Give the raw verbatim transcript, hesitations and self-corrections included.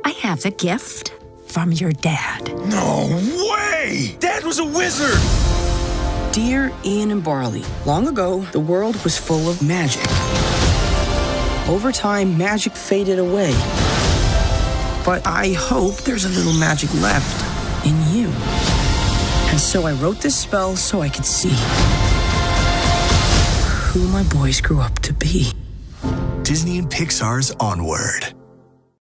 I have a gift from your dad. No way! Dad was a wizard! Dear Ian and Barley, long ago, the world was full of magic. Over time, magic faded away. But I hope there's a little magic left in you. And so I wrote this spell so I could see who my boys grew up to be. Disney and Pixar's Onward.